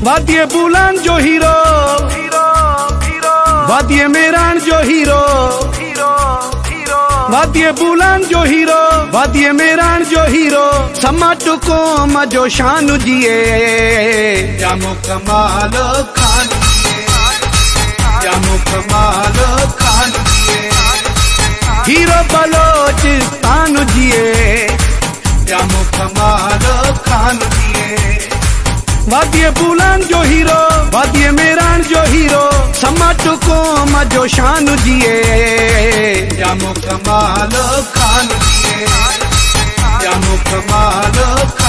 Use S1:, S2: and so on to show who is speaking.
S1: वादिये बुलान जो हीरो, वादिये मेरान जो हीरो, वादिये बुलान जो हीरो, वादिये मेरान जो हीरो, समाट को मजो शान जिए, जामो कमाल खान जिए, जामो कमाल खान जिए, हीरो बलोच तान जिए, जामो कमाल खान जिए। वादिये बुलान जो हीरो, वादिये मेरान जो हीरो, समाट को मजो शान जिए, जामो कमाल खान जिए, जामो कमाल